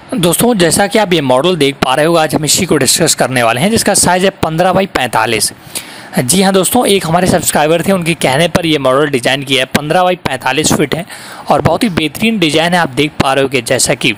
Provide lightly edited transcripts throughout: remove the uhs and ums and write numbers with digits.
दोस्तों जैसा कि आप ये मॉडल देख पा रहे हो, आज हम इसी को डिस्कस करने वाले हैं जिसका साइज़ है 15x45। जी हाँ दोस्तों, एक हमारे सब्सक्राइबर थे, उनके कहने पर ये मॉडल डिज़ाइन किया है। 15x45 फीट है और बहुत ही बेहतरीन डिज़ाइन है। आप देख पा रहे हो कि जैसा कि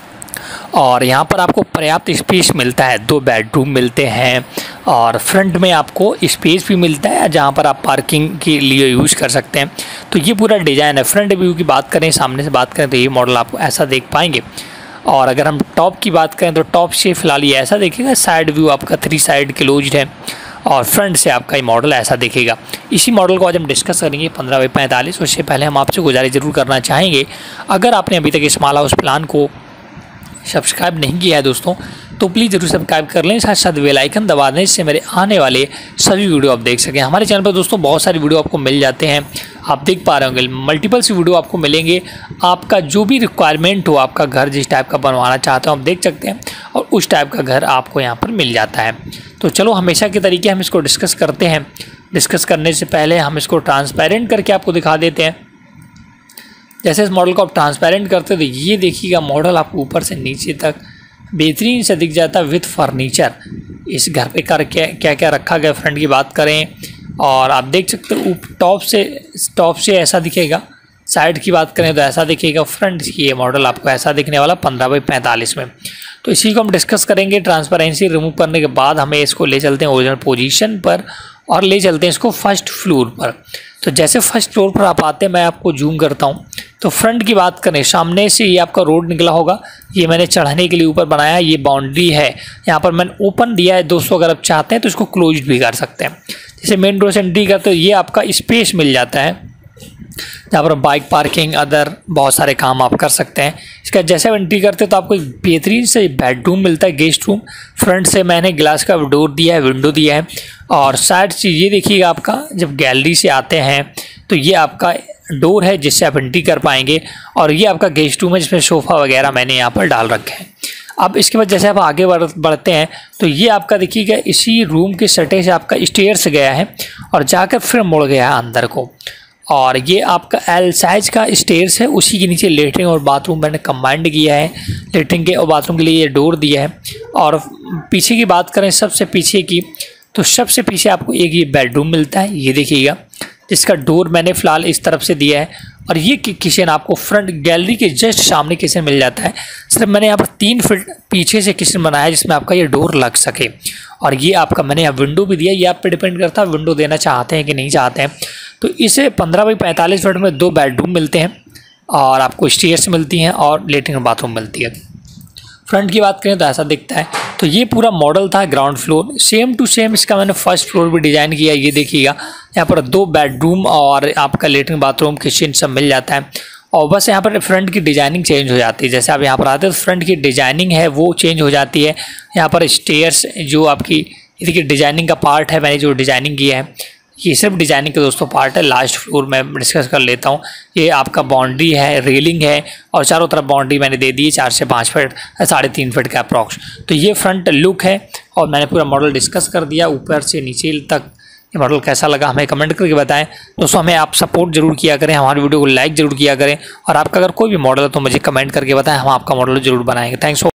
और यहाँ पर आपको पर्याप्त स्पेस मिलता है, 2 बेडरूम मिलते हैं और फ्रंट में आपको स्पेस भी मिलता है जहाँ पर आप पार्किंग के लिए यूज़ कर सकते हैं। तो ये पूरा डिज़ाइन है। फ्रंट व्यू की बात करें, सामने से बात करें तो ये मॉडल आपको ऐसा देख पाएंगे। और अगर हम टॉप की बात करें तो टॉप से फिलहाल ये ऐसा देखेगा। साइड व्यू आपका 3 साइड क्लोज्ड है और फ्रंट से आपका ये मॉडल ऐसा दिखेगा। इसी मॉडल को आज हम डिस्कस करेंगे 15x45। उससे पहले हम आपसे गुजारिश ज़रूर करना चाहेंगे, अगर आपने अभी तक स्मॉल हाउस प्लान को सब्सक्राइब नहीं किया है दोस्तों, तो प्लीज़ ज़रूर सब्सक्राइब कर लें, साथ साथ बेल आइकन दबा दें, इससे मेरे आने वाले सभी वीडियो आप देख सकें। हमारे चैनल पर दोस्तों बहुत सारी वीडियो आपको मिल जाते हैं, आप देख पा रहे होंगे, मल्टीपल सी वीडियो आपको मिलेंगे। आपका जो भी रिक्वायरमेंट हो, आपका घर जिस टाइप का बनवाना चाहते हो आप देख सकते हैं और उस टाइप का घर आपको यहाँ पर मिल जाता है। तो चलो हमेशा के तरीके हम इसको डिस्कस करते हैं। डिस्कस करने से पहले हम इसको ट्रांसपेरेंट करके आपको दिखा देते हैं। जैसे इस मॉडल को आप ट्रांसपेरेंट करते हो तो ये देखिएगा, मॉडल आपको ऊपर से नीचे तक बेहतरीन से दिख जाता है विथ फर्नीचर। इस घर पे क्या क्या रखा गया, फ्रंट की बात करें और आप देख सकते हो टॉप से ऐसा दिखेगा, साइड की बात करें तो ऐसा दिखेगा, फ्रंट की ये मॉडल आपको ऐसा दिखने वाला 15x45 में। तो इसी को हम डिस्कस करेंगे। ट्रांसपेरेंसी रिमूव करने के बाद हमें इसको ले चलते हैं ओरिजिनल पोजीशन पर और ले चलते हैं इसको फर्स्ट फ्लोर पर। तो जैसे फर्स्ट फ्लोर पर आप आते हैं, मैं आपको जूम करता हूँ। तो फ्रंट की बात करें, सामने से ये आपका रोड निकला होगा, ये मैंने चढ़ने के लिए ऊपर बनाया है, ये बाउंड्री है। यहाँ पर मैंने ओपन दिया है दोस्तों, अगर आप चाहते हैं तो इसको क्लोज भी कर सकते हैं। जैसे मेन रोड से एंट्री करते हो ये आपका स्पेस मिल जाता है जहाँ पर बाइक पार्किंग अदर बहुत सारे काम आप कर सकते हैं। इसका जैसे एंट्री करते हो तो आपको एक बेहतरीन से बेडरूम मिलता है, गेस्ट रूम। फ्रंट से मैंने ग्लास का डोर दिया है, विंडो दिया है और साइड से ये देखिएगा, आपका जब गैलरी से आते हैं तो ये आपका डोर है जिससे आप एंट्री कर पाएंगे और ये आपका गेस्ट रूम है जिसमें सोफ़ा वगैरह मैंने यहाँ पर डाल रखे हैं। अब इसके बाद जैसे आप आगे बढ़ते हैं तो ये आपका देखिएगा, इसी रूम के सटे से आपका स्टेयर्स गया है और जाकर फिर मुड़ गया है अंदर को। और ये आपका एल साइज का स्टेयर्स है, उसी के नीचे लेटरिन और बाथरूम मैंने कंबाइंड किया है। लेटरिन के और बाथरूम के लिए ये डोर दिया है। और पीछे की बात करें, सबसे पीछे की, तो सबसे पीछे आपको एक ये बेडरूम मिलता है, ये देखिएगा, जिसका डोर मैंने फ़िलहाल इस तरफ से दिया है। और ये किचन आपको फ्रंट गैलरी के जस्ट सामने किचन मिल जाता है। सिर्फ मैंने यहाँ पर 3 फीट पीछे से किचन बनाया है जिसमें आपका ये डोर लग सके। और ये आपका मैंने यहाँ विंडो भी दिया है, ये आप पे डिपेंड करता है विंडो देना चाहते हैं कि नहीं चाहते हैं। तो इसे 15x45 फीट में 2 बेडरूम मिलते हैं और आपको स्टेयर्स मिलती हैं और लेटरिन और बाथरूम मिलती है। फ्रंट की बात करें तो ऐसा दिखता है। तो ये पूरा मॉडल था ground floor, same to same इसका मैंने फर्स्ट फ्लोर भी डिज़ाइन किया। ये देखिएगा, यहाँ पर 2 बेडरूम और आपका लेटरिन बाथरूम किचन सब मिल जाता है। और बस यहाँ पर फ्रंट की डिज़ाइनिंग चेंज हो जाती है। जैसे आप यहाँ पर आते हैं तो फ्रंट की डिज़ाइनिंग है वो चेंज हो जाती है। यहाँ पर स्टेयर्स जो आपकी देखिए डिज़ाइनिंग का पार्ट है, मैंने जो डिज़ाइनिंग किया है ये सिर्फ डिज़ाइनिंग का दोस्तों पार्ट है। लास्ट फ्लोर में डिस्कस कर लेता हूँ। ये आपका बाउंड्री है, रेलिंग है और चारों तरफ बाउंड्री मैंने दे दी है 4 से 5 फीट, 3.5 फीट का अप्रॉक्स। तो ये फ्रंट लुक है और मैंने पूरा मॉडल डिस्कस कर दिया ऊपर से नीचे तक। ये मॉडल कैसा लगा हमें कमेंट करके बताएं दोस्तों। हमें आप सपोर्ट जरूर किया करें, हमारी वीडियो को लाइक ज़रूर किया करें और आपका अगर कोई भी मॉडल है तो मुझे कमेंट करके बताएं, हम आपका मॉडल जरूर बनाएंगे। थैंक्स।